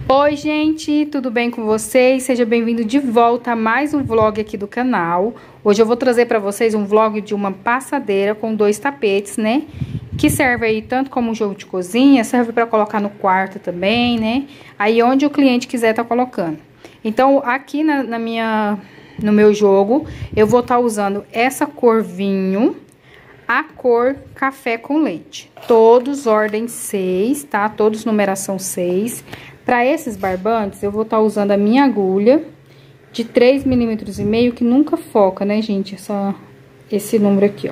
Oi gente, tudo bem com vocês? Seja bem-vindo de volta a mais um vlog aqui do canal. Hoje eu vou trazer para vocês um vlog de uma passadeira com 2 tapetes, né? Que serve aí tanto como um jogo de cozinha, serve para colocar no quarto também, né? Aí onde o cliente quiser tá colocando. Então aqui no meu jogo eu vou estar usando essa cor vinho, a cor café com leite. Todos ordem 6, tá? Todos numeração 6. Para esses barbantes, eu vou estar usando a minha agulha de 3,5 mm, que nunca foca, né, gente? Esse número aqui, ó.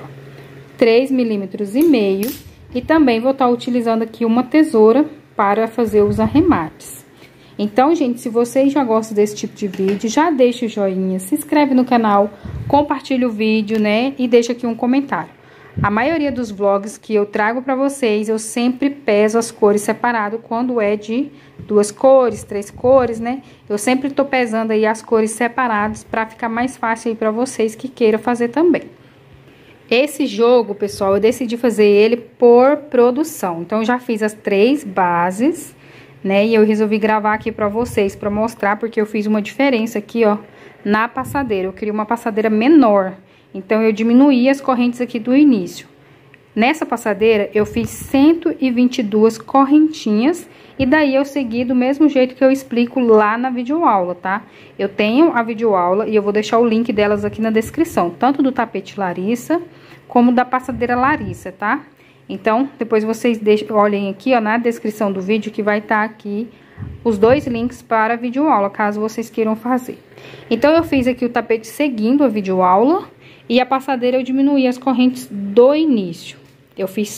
3,5 mm. E também vou estar utilizando aqui uma tesoura para fazer os arremates. Então, gente, se vocês já gostam desse tipo de vídeo, já deixa o joinha, se inscreve no canal, compartilha o vídeo, né? E deixa aqui um comentário. A maioria dos vlogs que eu trago para vocês, eu sempre peso as cores separado quando é de 2 cores, 3 cores, né? Eu sempre tô pesando aí as cores separadas para ficar mais fácil aí para vocês que queiram fazer também. Esse jogo, pessoal, eu decidi fazer ele por produção. Então, eu já fiz as 3 bases, né? E eu resolvi gravar aqui para vocês, para mostrar, porque eu fiz uma diferença aqui, ó, na passadeira. Eu queria uma passadeira menor. Então, eu diminuí as correntes aqui do início. Nessa passadeira, eu fiz 122 correntinhas. E daí, eu segui do mesmo jeito que eu explico lá na videoaula, tá? Eu tenho a videoaula e eu vou deixar o link delas aqui na descrição. Tanto do tapete Larissa, como da passadeira Larissa, tá? Então, depois vocês olhem aqui, ó, na descrição do vídeo, que vai estar aqui os 2 links para a videoaula, caso vocês queiram fazer. Então, eu fiz aqui o tapete seguindo a videoaula. E a passadeira eu diminuí as correntes do início. Eu fiz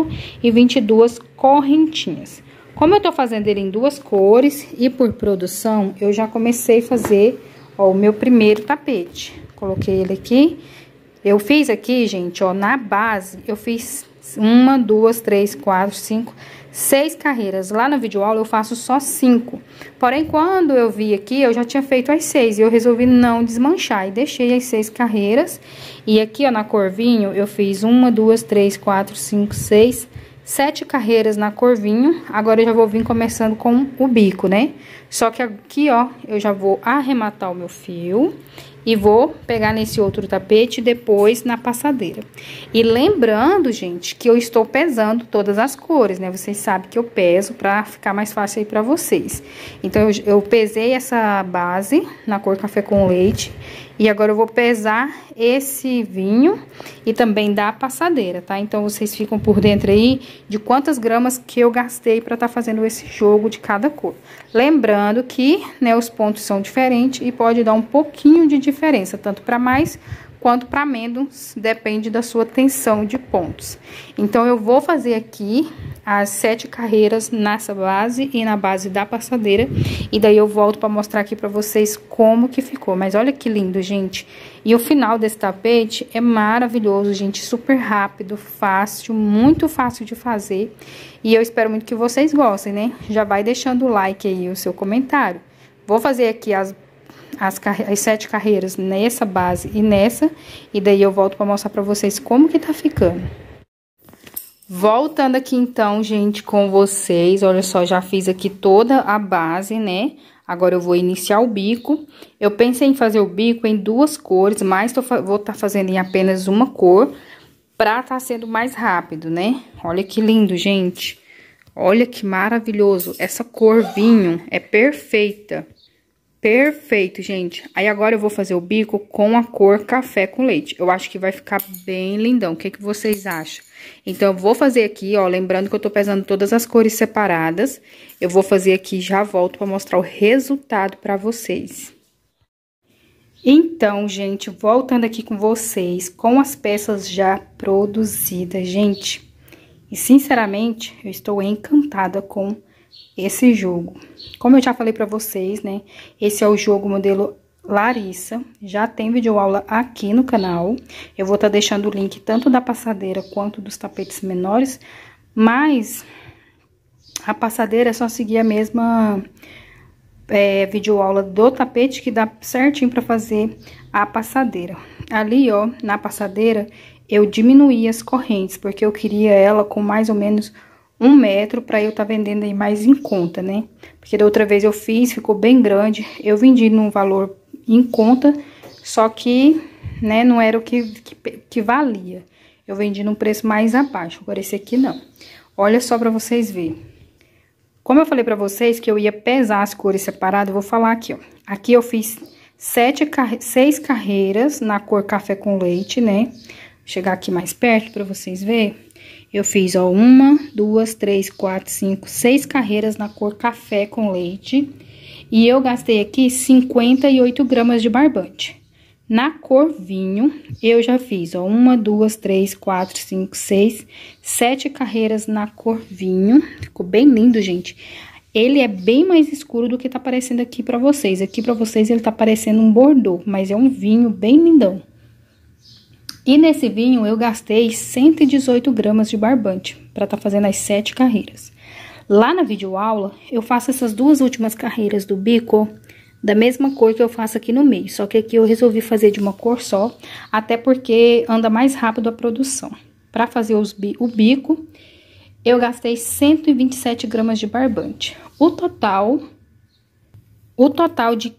122 correntinhas. Como eu tô fazendo ele em 2 cores e por produção, eu já comecei a fazer, ó, o meu primeiro tapete. Coloquei ele aqui. Eu fiz aqui, gente, ó, na base, eu fiz 1, 2, 3, 4, 5, 6 carreiras. Lá na videoaula eu faço só 5. Porém, quando eu vi aqui, eu já tinha feito as 6. E eu resolvi não desmanchar. E deixei as 6 carreiras. E aqui, ó, na cor vinho, eu fiz 1, 2, 3, 4, 5, 6, 7 carreiras na cor vinho. Agora eu já vou vir começando com o bico, né? Só que aqui, ó, eu já vou arrematar o meu fio. E vou pegar nesse outro tapete depois na passadeira. E lembrando, gente, que eu estou pesando todas as cores, né? Vocês sabem que eu peso pra ficar mais fácil aí pra vocês. Então, eu pesei essa base na cor café com leite. E agora eu vou pesar esse vinho e também da passadeira, tá? Então, vocês ficam por dentro aí de quantas gramas que eu gastei pra tá fazendo esse jogo de cada cor. Lembrando que, né, os pontos são diferentes e pode dar um pouquinho de diferença, tanto para mais quanto para menos, depende da sua tensão de pontos. Então, eu vou fazer aqui as 7 carreiras nessa base e na base da passadeira, e daí eu volto para mostrar aqui para vocês como que ficou. Mas olha que lindo, gente. E o final desse tapete é maravilhoso, gente, super rápido, fácil, muito fácil de fazer. E eu espero muito que vocês gostem, né? Já vai deixando o like aí, o seu comentário. Vou fazer aqui as 7 carreiras nessa base e nessa, e daí eu volto para mostrar para vocês como que tá ficando. Voltando aqui então, gente, com vocês, olha só, já fiz aqui toda a base, né? Agora eu vou iniciar o bico. Eu pensei em fazer o bico em 2 cores, mas vou estar fazendo em apenas uma cor, pra tá sendo mais rápido, né? Olha que lindo, gente. Olha que maravilhoso. Essa cor vinho é perfeita. Perfeito, gente. Aí agora eu vou fazer o bico com a cor café com leite. Eu acho que vai ficar bem lindão. O que que vocês acham? Então, eu vou fazer aqui, ó, lembrando que eu tô pesando todas as cores separadas. Eu vou fazer aqui e já volto pra mostrar o resultado pra vocês. Então, gente, voltando aqui com vocês, com as peças já produzidas, gente. E, sinceramente, eu estou encantada com esse jogo. Como eu já falei pra vocês, né, esse é o jogo modelo Larissa, já tem videoaula aqui no canal. Eu vou estar deixando o link tanto da passadeira quanto dos tapetes menores, mas a passadeira é só seguir a mesma videoaula do tapete que dá certinho pra fazer a passadeira. Ali, ó, na passadeira, eu diminuí as correntes, porque eu queria ela com mais ou menos 1 metro pra eu tá vendendo aí mais em conta, né? Porque da outra vez eu fiz, ficou bem grande, eu vendi num valor em conta, só que, né, não era o que valia. Eu vendi num preço mais abaixo, agora esse aqui não. Olha só pra vocês verem. Como eu falei pra vocês que eu ia pesar as cores separadas, eu vou falar aqui, ó. Aqui eu fiz 6 carreiras na cor café com leite, né? Vou chegar aqui mais perto pra vocês verem. Eu fiz, ó, 1, 2, 3, 4, 5, 6 carreiras na cor café com leite. E eu gastei aqui 58 gramas de barbante. Na cor vinho, eu já fiz, ó, 1, 2, 3, 4, 5, 6, 7 carreiras na cor vinho. Ficou bem lindo, gente. Ele é bem mais escuro do que tá aparecendo aqui pra vocês. Aqui pra vocês ele tá parecendo um bordô, mas é um vinho bem lindão. E nesse vinho eu gastei 118 gramas de barbante pra tá fazendo as 7 carreiras. Lá na videoaula, eu faço essas 2 últimas carreiras do bico da mesma cor que eu faço aqui no meio. Só que aqui eu resolvi fazer de uma cor só, até porque anda mais rápido a produção. Pra fazer o bico, eu gastei 127 gramas de barbante. O total de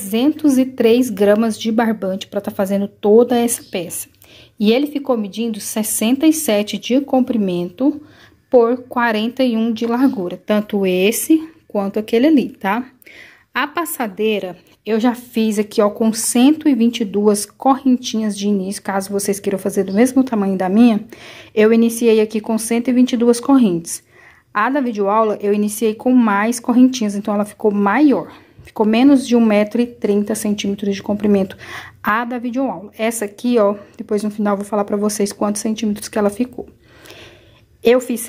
303 gramas de barbante para tá fazendo toda essa peça. E ele ficou medindo 67 de comprimento por 41 de largura, tanto esse quanto aquele ali, tá? A passadeira, eu já fiz aqui, ó, com 122 correntinhas de início, caso vocês queiram fazer do mesmo tamanho da minha, eu iniciei aqui com 122 correntes. A da videoaula, eu iniciei com mais correntinhas, então ela ficou maior. Ficou menos de 1,30 m de comprimento a da videoaula. Essa aqui, ó, depois no final eu vou falar pra vocês quantos centímetros que ela ficou. Eu fiz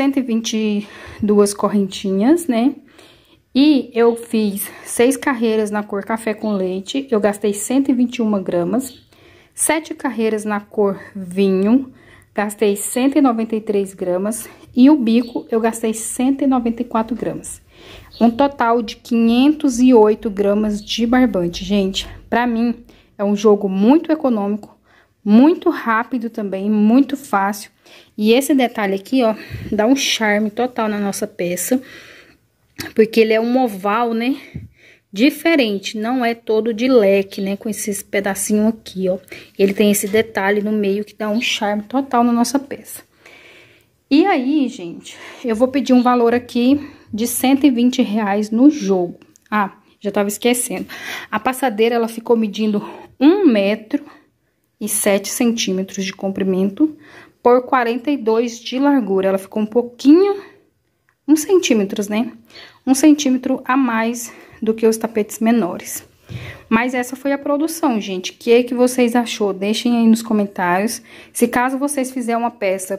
122 correntinhas, né? E eu fiz 6 carreiras na cor café com leite, eu gastei 121 gramas. 7 carreiras na cor vinho, gastei 193 gramas. E o bico, eu gastei 194 gramas. Um total de 508 gramas de barbante, gente. Pra mim, é um jogo muito econômico, muito rápido também, muito fácil. E esse detalhe aqui, ó, dá um charme total na nossa peça. Porque ele é um oval, né, diferente, não é todo de leque, né, com esses pedacinhos aqui, ó. Ele tem esse detalhe no meio que dá um charme total na nossa peça. E aí, gente, eu vou pedir um valor aqui de R$120 no jogo. Ah, já tava esquecendo. A passadeira, ela ficou medindo 1 metro e 7 centímetros de comprimento por 42 de largura. Ela ficou um pouquinho, uns centímetros, né? 1 centímetro a mais do que os tapetes menores. Mas essa foi a produção, gente. O que vocês achou? Deixem aí nos comentários. Se caso vocês fizerem uma peça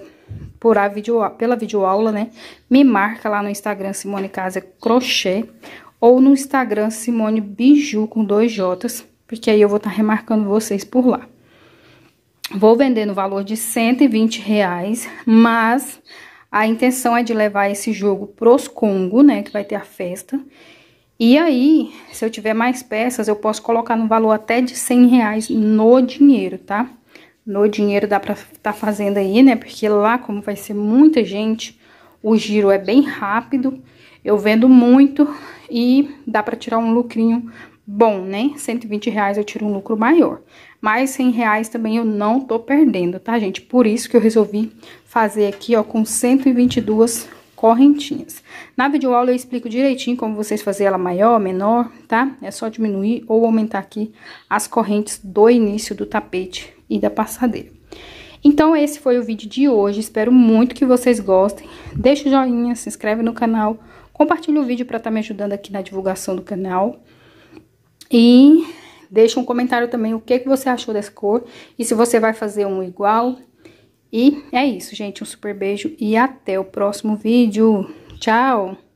pela videoaula, né? Me marca lá no Instagram Simone Casa Crochê ou no Instagram Simone Biju com 2 J's, porque aí eu vou estar remarcando vocês por lá. Vou vender no valor de R$120, mas a intenção é de levar esse jogo pros Congo, né, que vai ter a festa. E aí, se eu tiver mais peças, eu posso colocar no valor até de R$100 no dinheiro, tá? No dinheiro dá pra tá fazendo aí, né, porque lá, como vai ser muita gente, o giro é bem rápido, eu vendo muito e dá pra tirar um lucrinho bom, né? R$120 eu tiro um lucro maior. Mas R$100 também eu não tô perdendo, tá, gente? Por isso que eu resolvi fazer aqui, ó, com 122 correntinhas. Na videoaula eu explico direitinho como vocês fazerem ela maior, menor, tá? É só diminuir ou aumentar aqui as correntes do início do tapete e da passadeira. Então, esse foi o vídeo de hoje. Espero muito que vocês gostem. Deixa o joinha, se inscreve no canal, compartilha o vídeo para estar me ajudando aqui na divulgação do canal. E deixa um comentário também o que você achou dessa cor e se você vai fazer um igual. E é isso, gente. Um super beijo e até o próximo vídeo. Tchau!